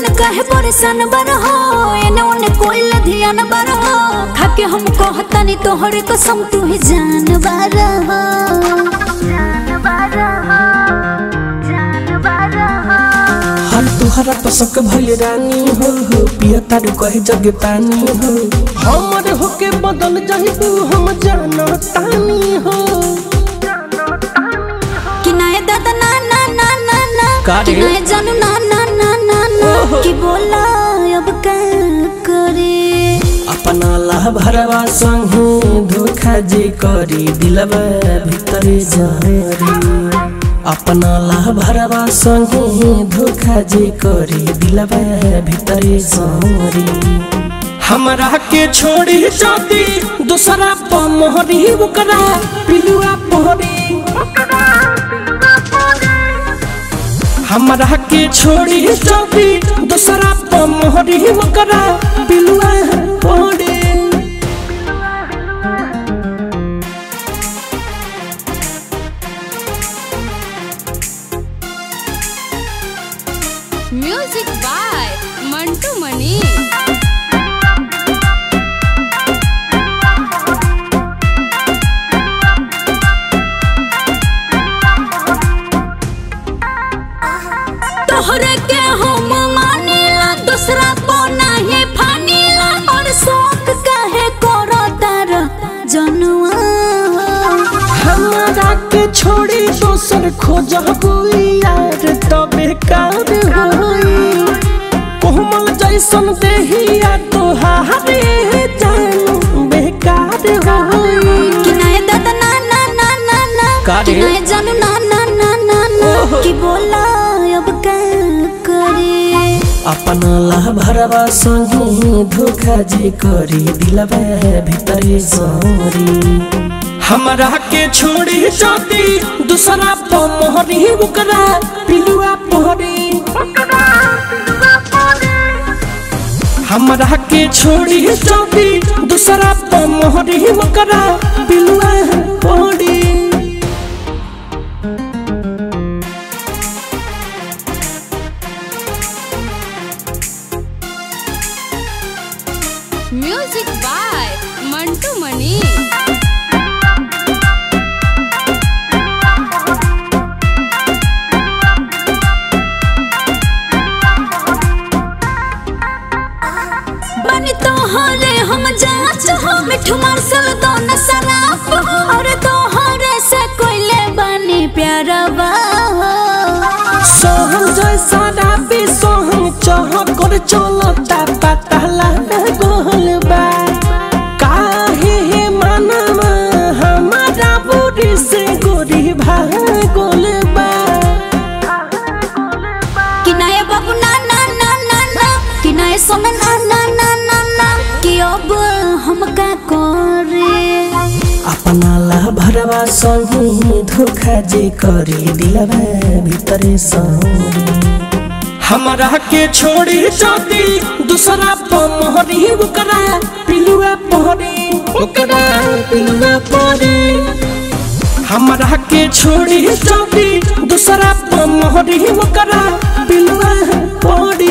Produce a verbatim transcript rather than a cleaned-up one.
जान कहे परेशान बर हो एने ओने कोई ध्यान बर हो खाके हम कहता नहीं तोहरे कसम तू ही जान बर हो हर तुहरा तो शक भइल रानी हो हो पिया तारू कहे जग पानी हो हमर होके बदल जाइबू हम जानो तानी हो कि नाय दादा ना ना ना ना ना कि नाय जानू ना ना ना ना ना कि बोला अब क्या करे अपना ला भरवा संग धोखा जे करी दिलवा भीतर जारी अपना ला भरवा संग धोखा जे करी दिलवा भीतर जारी हमरा के छोड़ी जाती दूसरा प मोहरी ओकरा पिलुआ पहरी हमरा के छोड़ी जाती दूसरा प मोहरी ओकरा पिलुआ पहरी म्यूजिक बाय मंटू मनी। तोहरे के हम मानीला दूसरा को नहीं फानीला और शौक काहे करो तार जनुआ हमरा के छोड़ी दोसर खोजबू यार तो बेकार होई कोमल जैसन देहिया तोहारे जान बेकार होई कि नाय दादा ना ना ना ना ना कि नाय जानू ना ना ना ना ना कि बोला अब क्या करे अपना ला भरवा संग धोखा जे करी दिलवा भीतर जारी हमरा के छोड़ी जाती दूसरा प मोहरी ओकरा पिलुआ पहरी हमरा के छोड़ी जाती दूसरा प मोहरी ओकरा पिलुआ पहरी म्यूजिक बाय मंटू मनी। बनी तोहरे हम जांच हो मिठू मार्शल दोनों शराब हो और तोहरे से कोइले बनी प्यारवा सोहम जैसा राबी सोहम चाह कर चलता पता गोल बा काहे हे मनवा हमारा बुरी से गोरी भागोल बा कि नाय बाबू ना ना ना ना ना कि नाय सोना ना ना ना ना ना कि अब हम का करे अपना ला भरवा संग धोखा जे करी दिलवा भीतर जारी हमरा के छोड़ी जाती दूसरा प मोहरी ओकरा पिलुआ पहरी ओकरा पिलुआ पहरी हमरा के छोड़ी जाती दूसरा प मोहरी ओकरा पिलुआ पहरी।